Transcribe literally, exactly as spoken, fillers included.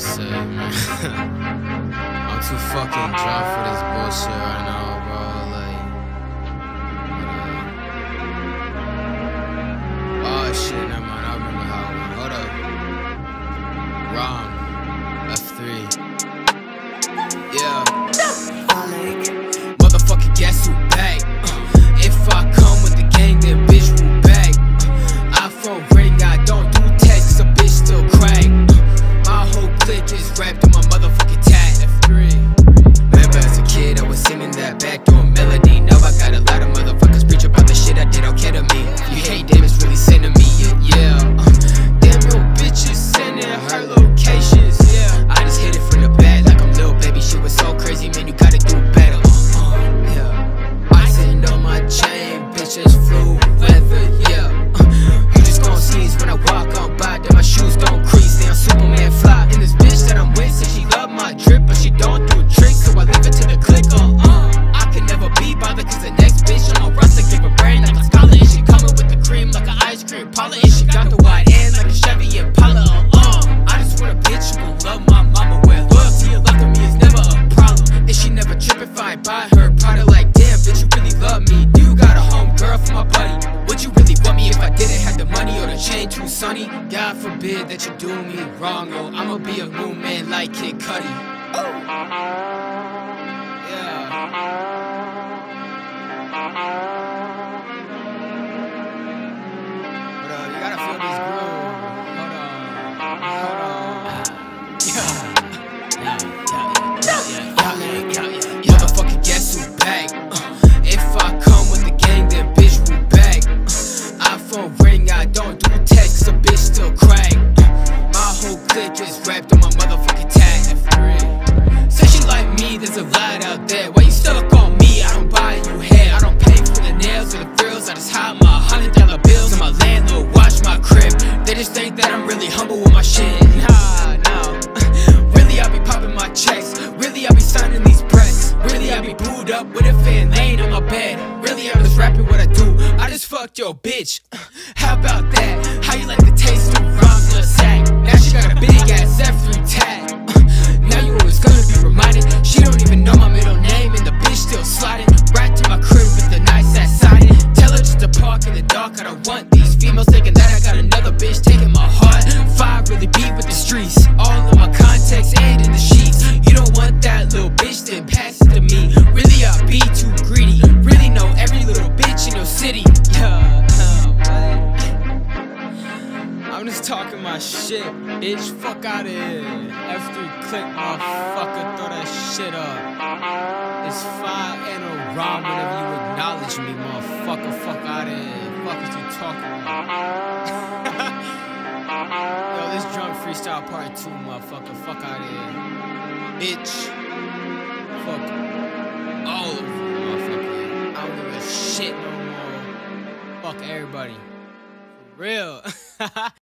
say, man. I'm too fucking drunk for this bullshit right now, bro. Like, uh, oh shit, never mind. I remember how it went. Hold up. Rom, F three. Yeah. Falak. Motherfucker, guess who back? Uh, if I come with the gang, then bitch who back? Uh, iPhone ring, I don't do text, a bitch still crack. Uh, my whole clique is wrapped in my motherfucking tat. F three. Remember as a kid, I was singing that backdoor melody. Now I got a lot of motherfuckers preach about the shit I did, don't care to me. If you hate them, it's really sin to me, yeah. yeah. Uh, damn, your bitches sending her locations, yeah. I just hit it from the back like I'm little baby. Shit was so crazy, man, you gotta do better. Uh, uh, yeah. I sitting on my chain, bitches flew weather, yeah. Uh, you just gon' sneeze when I walk on by, then my shoes don't crease. They on Superman fly. And this bitch that I'm with said she love my drip, but she don't do tricks, so I leave it to the click. Uh, uh, I can never be bothered, cause the next bitch on my roster give a brain like a scholar, and she coming with the cream like an ice cream parlor, and she got the wide end like a Chevy Impala. Uh, uh, I just want a bitch who gon' love my mama, where loyalty and love to me is never a problem, and she never trip if I buy her product. Like, damn, bitch, you really love me. Do you got a home girl for my buddy? Would you really want me if I didn't have the money or the chain too sunny? God forbid that you do me wrong, oh, I'ma be a moon man like Kid Cudi. Oh. Yeah. But uh, you gotta feel this groove. Hold on. Hold on. Yeah. Yeah, yeah, yeah, yeah, yeah, yeah. Motherfucker, guess who back? Uh, if I come with the gang, then bitch who back? Uh, iPhone ring, I don't do text, a bitch still crack. Uh, my whole clique is wrapped in my motherfucking tag. F three. Say she like me, there's a lot out there. Why you stuck on me? I don't buy you hair. I don't pay for the nails or the frills. I just hide my hundred dollar bills and my landlord watch my crib. They just think that I'm really humble with my shit. Nah, no. Really, I be popping my checks. Really, I be signing these breasts. Really, I be booed up with a fan laying on my bed. Really, I'm just rapping what I do. I just fucked your bitch. How about that? How you like the taste of rhymes in a sack? Now she got a big ass F three tag. Now you always gonna be reminded. She don't even know my middle name, and the bitch still sliding. Right to my crib with the nice ass siding. Tell her just to park in the dark. I don't want these females thinking that I got another bitch taking my heart. Five really beat with the streets. All of my contacts and in the sheets. You don't want that little bitch, then pass it to me. Really, I be too greedy. Really know every little bitch in your city. Yeah, uh, I'm just talking my shit, bitch. Fuck out of here. F three click, motherfucker. Throw that shit up. It's fire and a rhyme whenever you acknowledge me, motherfucker. Fuck out of here. Fuck is you talking about? Yo, this drunk freestyle part two, motherfucker. Fuck out of here. Bitch. Fuck all of you, motherfucker. I don't give a shit no more. Fuck everybody. For real.